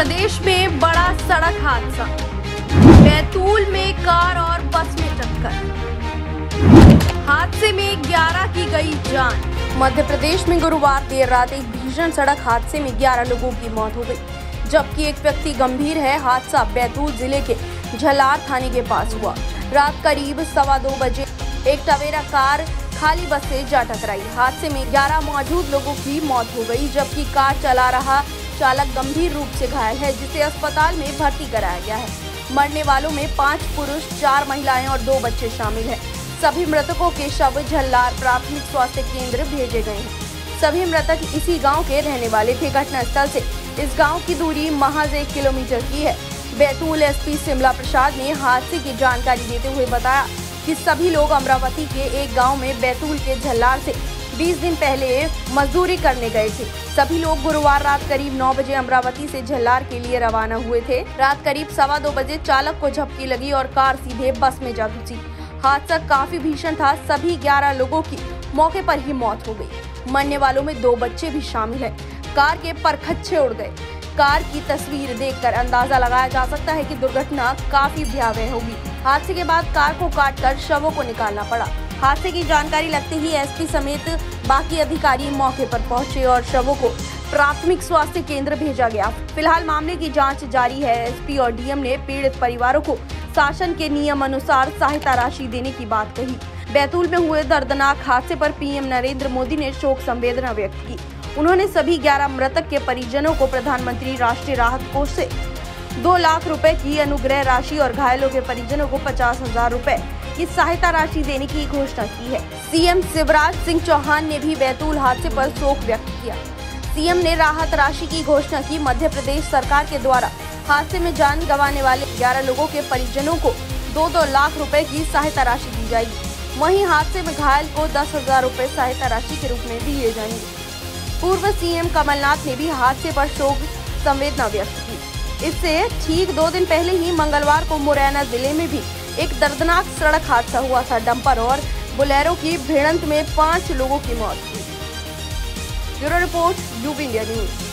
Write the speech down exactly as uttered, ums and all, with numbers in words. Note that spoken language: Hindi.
प्रदेश में बड़ा सड़क हादसा, बैतूल में कार और बस में टक्कर, हादसे में ग्यारह की गई जान। मध्य प्रदेश में गुरुवार देर रात एक भीषण सड़क हादसे में ग्यारह लोगों की मौत हो गई, जबकि एक व्यक्ति गंभीर है। हादसा बैतूल जिले के झलार थाने के पास हुआ। रात करीब सवा दो बजे एक टवेरा कार खाली बस से जा टकराई। हादसे में ग्यारह मौजूद लोगों की मौत हो गई, जबकि कार चला रहा चालक गंभीर रूप से घायल है, जिसे अस्पताल में भर्ती कराया गया है। मरने वालों में पाँच पुरुष, चार महिलाएं और दो बच्चे शामिल हैं। सभी मृतकों के शव झल्लार प्राथमिक स्वास्थ्य केंद्र भेजे गए हैं। सभी मृतक इसी गांव के रहने वाले थे। घटनास्थल से इस गांव की दूरी महज एक किलोमीटर की है। बैतूल एसपी शिमला प्रसाद ने हादसे की जानकारी देते हुए बताया कि सभी लोग अमरावती के एक गांव में बैतूल के झल्लार से बीस दिन पहले मजदूरी करने गए थे। सभी लोग गुरुवार रात करीब नौ बजे अमरावती से झल्लार के लिए रवाना हुए थे। रात करीब सवा दो बजे चालक को झपकी लगी और कार सीधे बस में जा घुसी। हादसा काफी भीषण था। सभी ग्यारह लोगों की मौके पर ही मौत हो गई। मरने वालों में दो बच्चे भी शामिल हैं। कार के परखच्चे उड़ गए। कार की तस्वीर देखकर अंदाजा लगाया जा सकता है कि दुर्घटना काफी भयावह होगी। हादसे के बाद कार को काटकर शवों को निकालना पड़ा। हादसे की जानकारी लगते ही एसपी समेत बाकी अधिकारी मौके पर पहुंचे और शवों को प्राथमिक स्वास्थ्य केंद्र भेजा गया। फिलहाल मामले की जांच जारी है। एसपी और डीएम ने पीड़ित परिवारों को शासन के नियम अनुसार सहायता राशि देने की बात कही। बैतूल में हुए दर्दनाक हादसे पर पीएम नरेंद्र मोदी ने शोक संवेदना व्यक्त की। उन्होंने सभी ग्यारह मृतक के परिजनों को प्रधानमंत्री राष्ट्रीय राहत कोष से दो लाख रुपए की अनुग्रह राशि और घायलों के परिजनों को पचास हजार रुपए की सहायता राशि देने की घोषणा की है। सीएम शिवराज सिंह चौहान ने भी बैतूल हादसे पर शोक व्यक्त किया। सीएम ने राहत राशि की घोषणा की। मध्य प्रदेश सरकार के द्वारा हादसे में जान गंवाने वाले ग्यारह लोगों के परिजनों को दो दो लाख रुपए की सहायता राशि दी जाएगी। वहीं हादसे में घायल को दस हजार रुपए सहायता राशि के रूप में दिए जाएंगे। पूर्व सीएम कमलनाथ ने भी हादसे पर शोक संवेदना व्यक्त की। इससे ठीक दो दिन पहले ही मंगलवार को मुरैना जिले में भी एक दर्दनाक सड़क हादसा हुआ था। डंपर और बोलेरो की भिड़ंत में पांच लोगों की मौत हुई। Bureau report, UP India news.